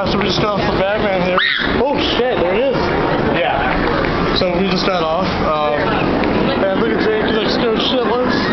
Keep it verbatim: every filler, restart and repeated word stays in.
Uh, so we just got off the Batman here. Oh shit, there it is. Yeah. So we just got off. Um, and look at Jake, he looks scared shitless.